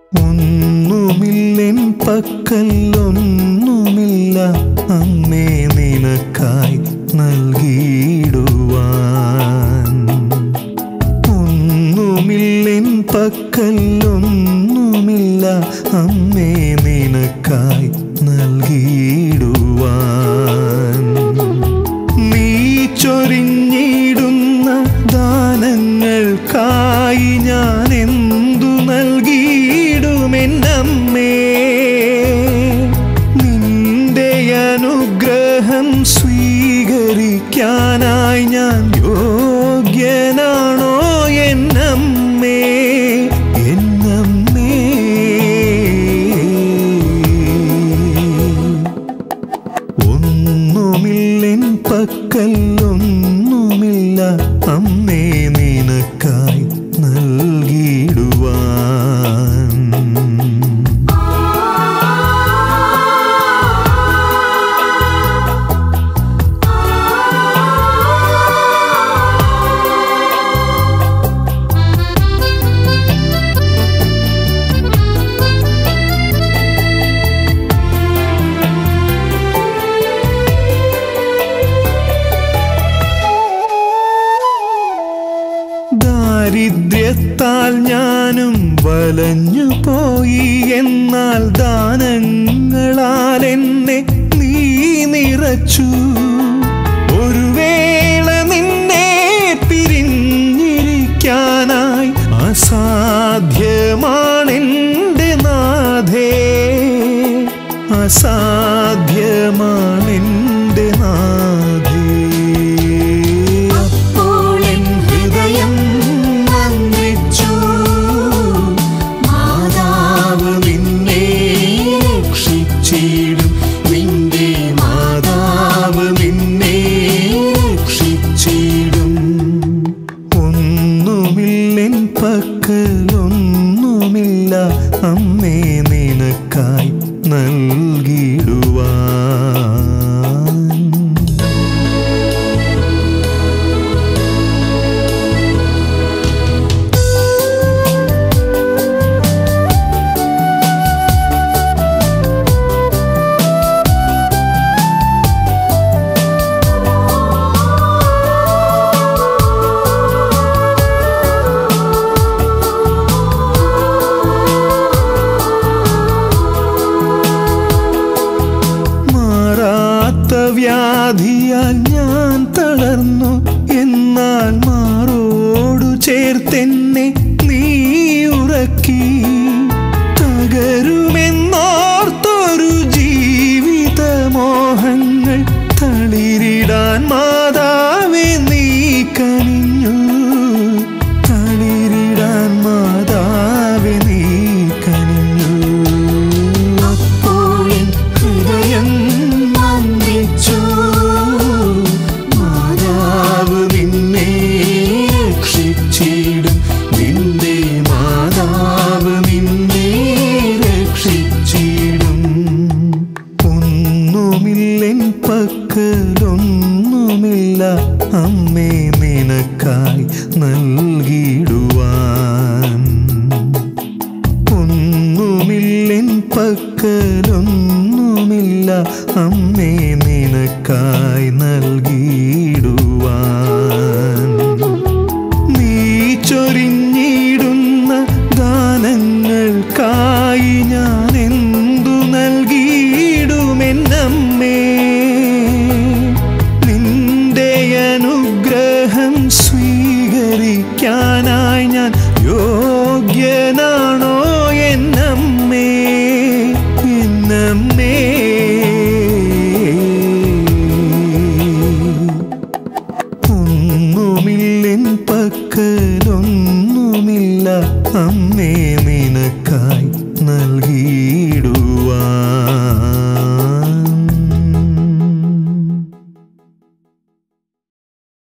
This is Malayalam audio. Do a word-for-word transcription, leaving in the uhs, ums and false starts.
ഒന്നുമില്ലെൻ പക്കൽ ഒന്നുമില്ല അമ്മേ നിനക്കായി നൽകിയിടുവാൻ. ഒന്നുമില്ലെൻ പക്കൽ ഒന്നുമില്ല അമ്മേ നിനക്കായി നൽകിയിടുവാൻ. നീ ചൊരിഞ്ഞിടുന്ന ദാനങ്ങൾക്കായി ഞാൻ എന്തു നൽകിയിടുമെന്നമ്മേ. നിന്റെ അനുഗ്രഹം സ്വീകരിക്കാനായി ഞാൻ യോഗ്യനാണോ എന്നമ്മേ, എന്നമ്മേ. ഒന്നുമില്ലെൻ പക്കൽ ഒന്നുമില്ല അമ്മേ നിനക്കായി നൽകിയിടുവാൻ. ദാരിദ്ര്യത്താൽ ഞാനും വലഞ്ഞു പോയി, എന്നാൽ ദാനങ്ങളാൽ എന്നെ നീ നിറച്ചു. ഒരു വേള നിന്നെ പിരിഞ്ഞിരിക്കാനായി അസാധ്യമാണെൻ്റെ നാഥേ, അസാധ്യമാണെൻ്റെ നാഥേ. ഒന്നുമില്ലെൻ പക്കലൊന്നുമില്ല അമ്മേ നിനക്കായി നൽകിയിടുവാൻ. വ്യാധിയാൽ ഞാൻ തളർന്നു, എന്നാൽ മാറോടു ചേർത്തെന്നെ നീ ഉറക്കി. തകരുമെന്നോർത്തൊരു ജീവിതമോഹങ്ങൾ തളിരിടാൻ മാതാവേ നീ കനിഞ്ഞു, തളിരിടാൻ മാതാവേ നീ കനിഞ്ഞു. അപ്പോൾ ഹൃദയം മാതാവ് നിന്നെ രക്ഷിച്ചിടും, നിന്റെ മാതാവ് നിന്നെ രക്ഷിച്ചിടും. ഒന്നുമില്ലെൻ പക്കലൊന്നുമില്ല അമ്മേ നിനക്കായി നൽകിയിടുവാൻ. ഒന്നുമില്ലെൻ പക്കലൊന്നുമില്ല അമ്മേ നിനക്കായി നൽകിയിടുവാൻ. നീ ചൊരിഞ്ഞിടുന്ന ദാനങ്ങൾക്കായി ഞാൻ എന്തു നൽകിയിടുമെന്നമ്മേ. നിന്റെ അനുഗ്രഹം സ്വീകരിക്കാനായി ഞാൻ യോഗ്യനാണോ എന്നമ്മേ, എന്നമ്മേ. ഒന്നുമില്ലെൻ പക്കലൊന്നുമില്ല അമ്മേ നിനക്കായി നൽകിയിടുവാൻ.